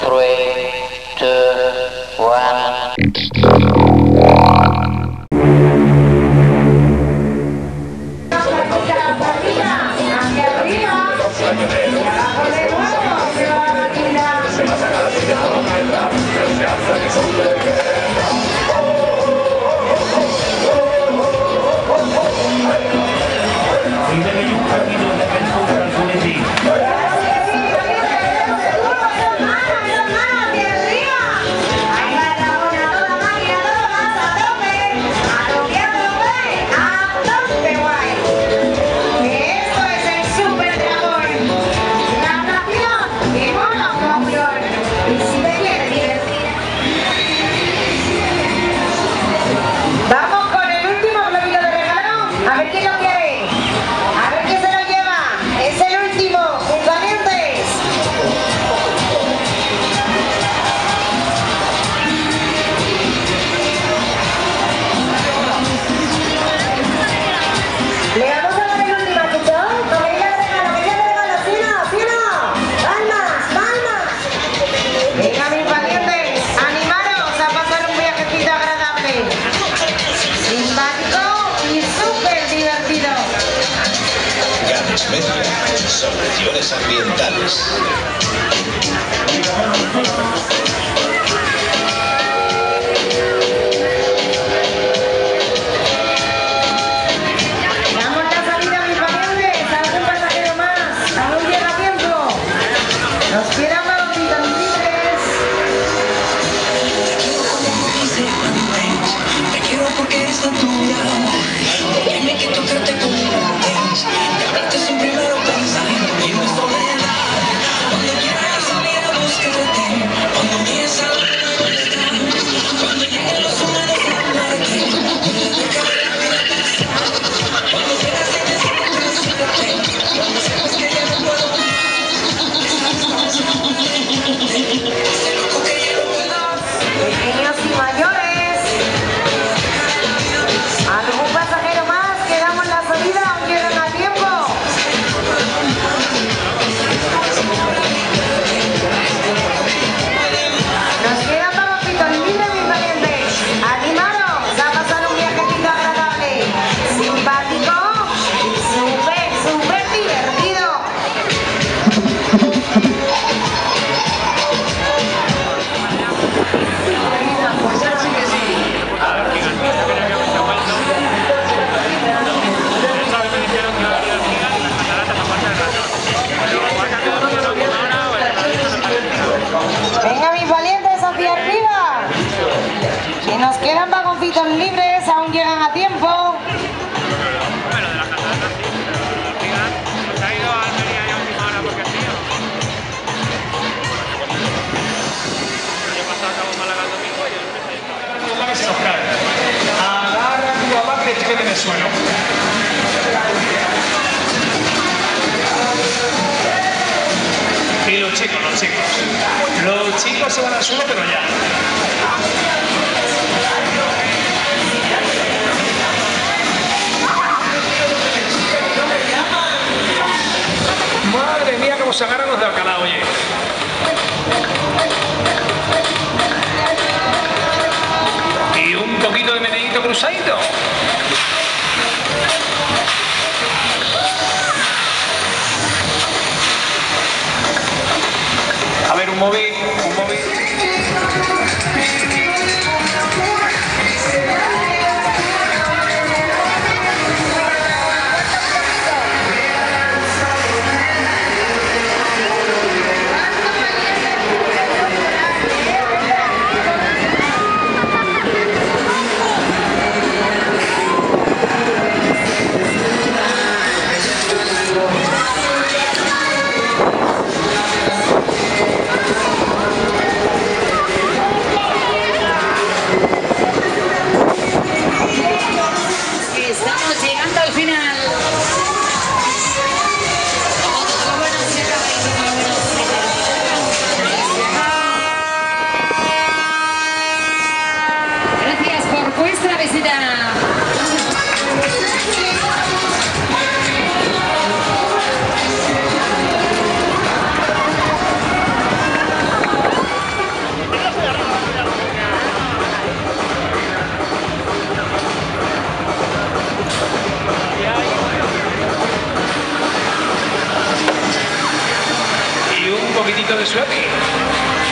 3, 2, 1. Soluciones ambientales. Damos la salida, mis valientes. ¿Algún pasajero más? ¿Aún llega a tiempo? Nos quedan bautitas libres. Te quiero porque eres natural. Tiene que tocarte como antes. De verte sin primero pensar en mi soledad. Cuando quieras salir a buscarte, cuando mires a la luna, cuando lleguen los humanos a amarte, dejar la vida pasar. Cuando quieras descansarte, cuando sepas que ya no puedo más. Ese loco que ya no puedo. Pequeños y mayores. ¿Algún pasajero más? Quedamos la salida, aún llegan a tiempo. Nos quedan bautitos libres, mis valientes. Animaros a pasar un viajecito agradable, simpático y súper divertido. Venga, mis valientes, hacia arriba. Que nos quedan vagoncitos libres, aún llegan a tiempo. Agarra a tu papá que te quede en el suelo. Y los chicos se van al suelo, pero ya. Madre mía, cómo se agarran los de Alcalá, oye. Y un poquito de meneíto cruzadito. A ver, un móvil. de Suebi.